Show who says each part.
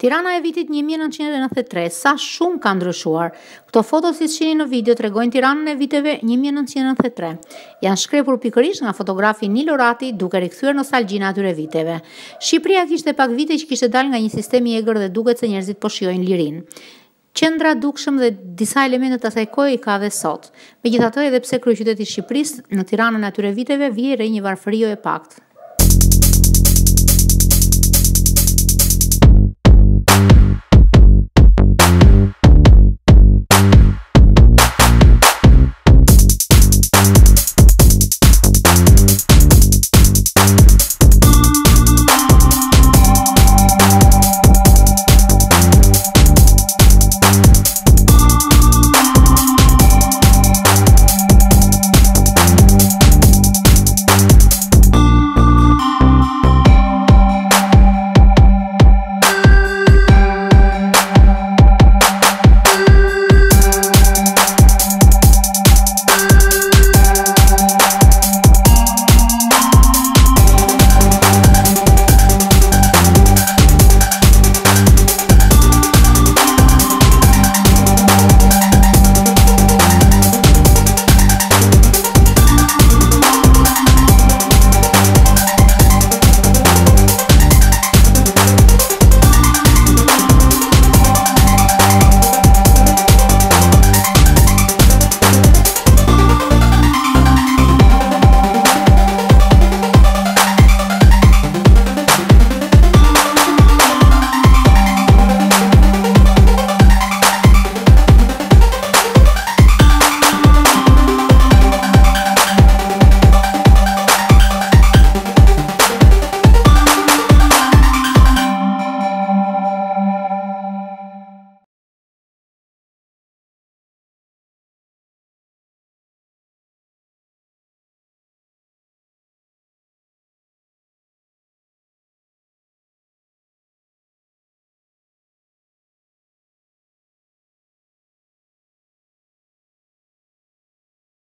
Speaker 1: Tirana e vitit 1993, sa shumë ka ndryshuar. Këto foto si shihni në video tregojnë Tiranën e viteve 1993. Janë shkrepur pikërisht nga fotografi Nilo Rati duke rikthyer nostalgjinë atyre viteve. Shqipëria kishte pak vite që kishte dalë nga një sistem i egër dhe duket se njerëzit po shijojnë lirinë. Qendra dukshëm dhe disa elemente të asaj kohe i ka dhe sot. Megjithatë, edhe pse kryeqyteti i Shqipërisë në Tiranën e atyre viteve vije re një varfëri jo e paktë.